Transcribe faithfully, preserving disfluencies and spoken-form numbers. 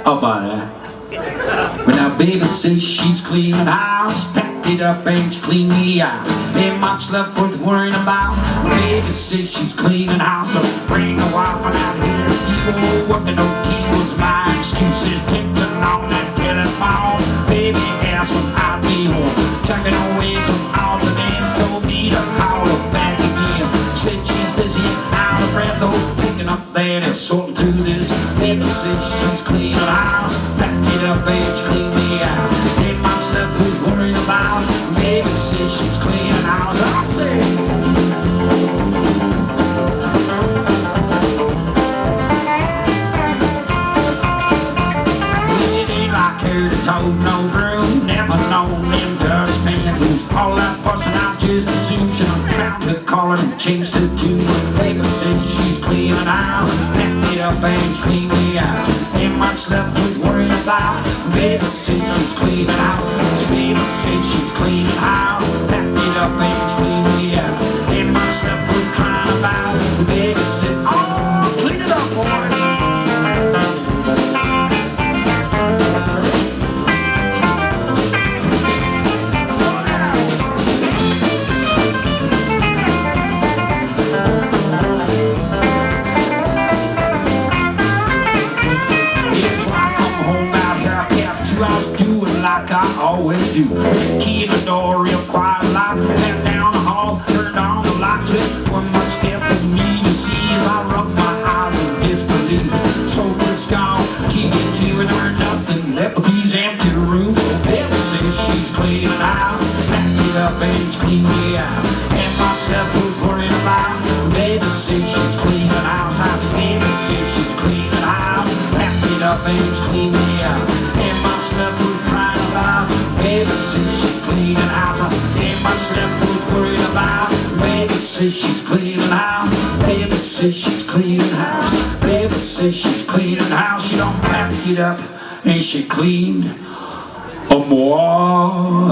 How about that? When our baby says she's cleaning house, packed it up and she cleaned me out. Ain't much left worth worrying about. When baby says she's cleaning house, so bring the wife on out here. If you were working O T was my excuses, tipping on that telephone. Baby asked when I'd be home, checking away some alternates. Told me to call her back again. Said she's busy, out of breath, oh, picking up that and sorting through this. Baby says she's cleaning house, packed it up and she cleaned me out. Ain't much left who's worrying about. Baby says she's cleaning house. I say, it ain't like her that told no broom, never known them dustpan blues. All that fussing out just assumed she found her collar and changed her tune. Baby says she's cleaning house, packed it up and she cleaned me out. Ain't much left worth worrying about. Baby says she's cleaning house. So baby says she's cleaning house, packed it up and she cleaned me out. Ain't much left worth crying about. Baby said, oh, clean it up, boys. Like I always do. Put the key in the door real quiet, like went down the hall, turned on the lights. One much there for me to see as I rub my eyes in disbelief. Sober's gone, T V two, and there's nothing left but these empty rooms. Baby says she's cleaning house, packed it up and she cleaned me out. And much left who's worrying about. Baby says she's cleaning house. I said, baby says she's cleaning house, packed it up and she cleaned me out. And much left who's crying about. Baby says she's cleaning house. Ain't much left worth worrying about. Baby says she's cleaning house. Baby says she's cleaning house. Baby says she's cleaning house. She don't pack it up and she cleaned a more.